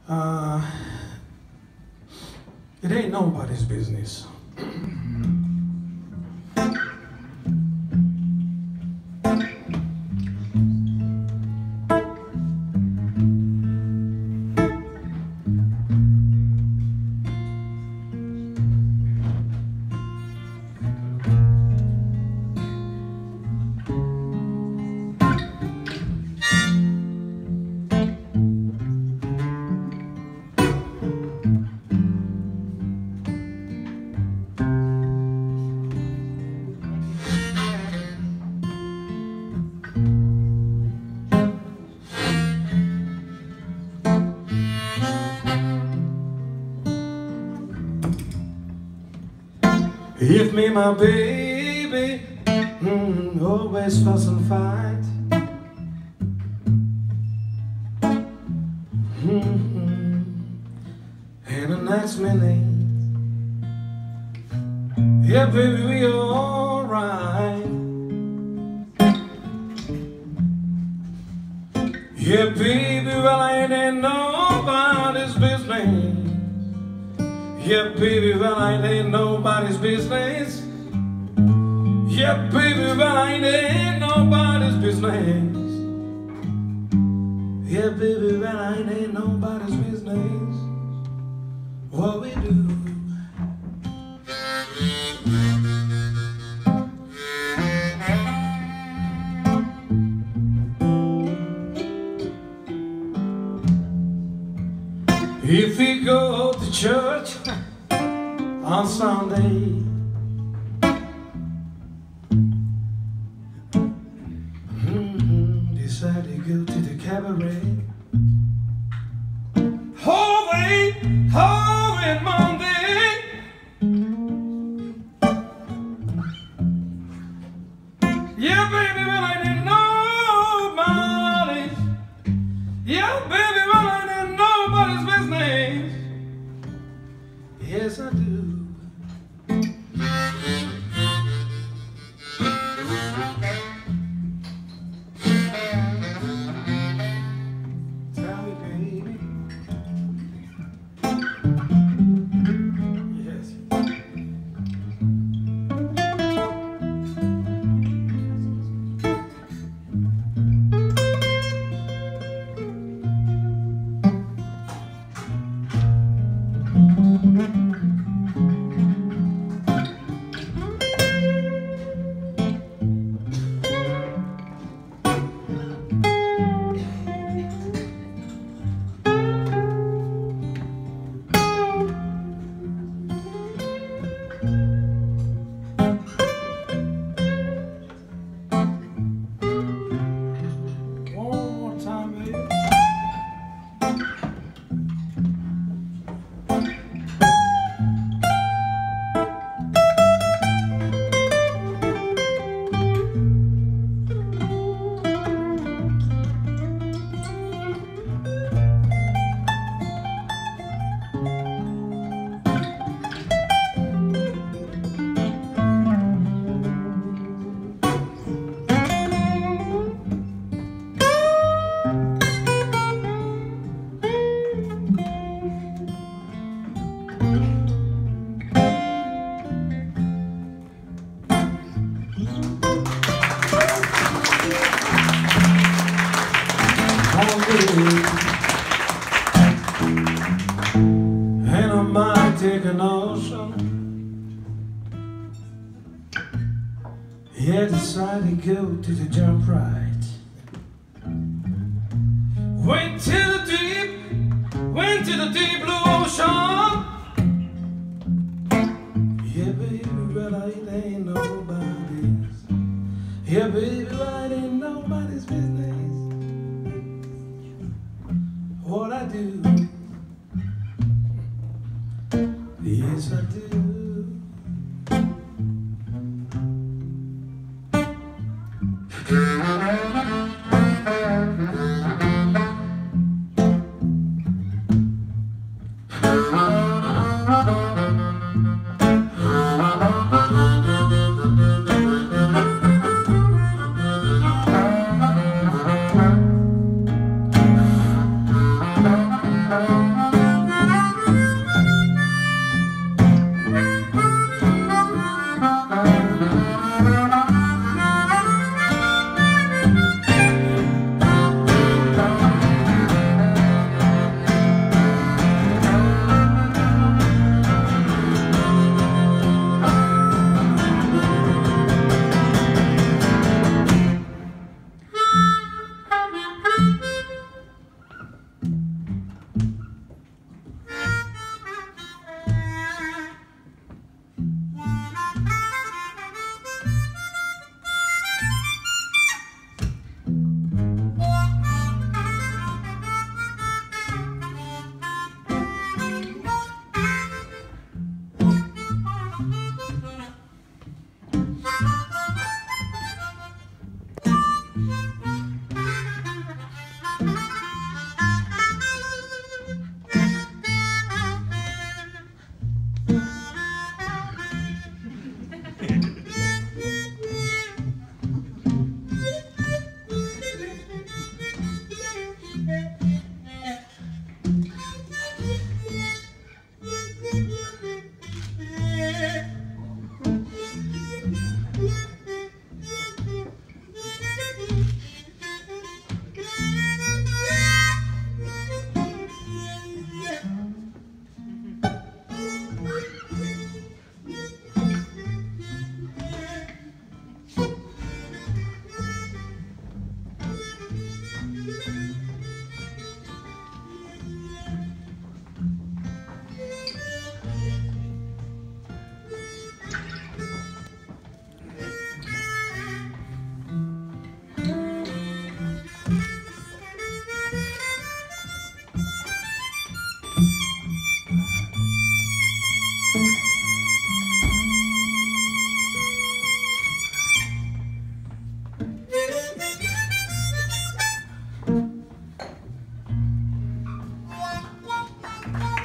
Uh, it ain't nobody's business. If me and my baby always fuss and fight, and the next minute, yeah, baby, we alright. Yeah, baby, well, I ain't nobody's business. Yeah, baby, well, I ain't nobody's business. Yeah, baby, well, I ain't nobody's business. Yeah, baby, well, I ain't nobody's business. What we do. If we go to church on Sunday, decide to go to the cabaret, home and Monday. Yeah, baby, well, I didn't nobody's. Yeah, baby, well, I didn't nobody's business. Yes, I do. Tell me, baby. Yes. And I might take an ocean. Yeah, decide to go to the jump right. Went to the deep blue ocean. Yeah, baby, well, I ain't nobody's. Yeah, baby, well, I ain't nobody's business. What I do. Yes, I do.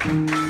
Thank you.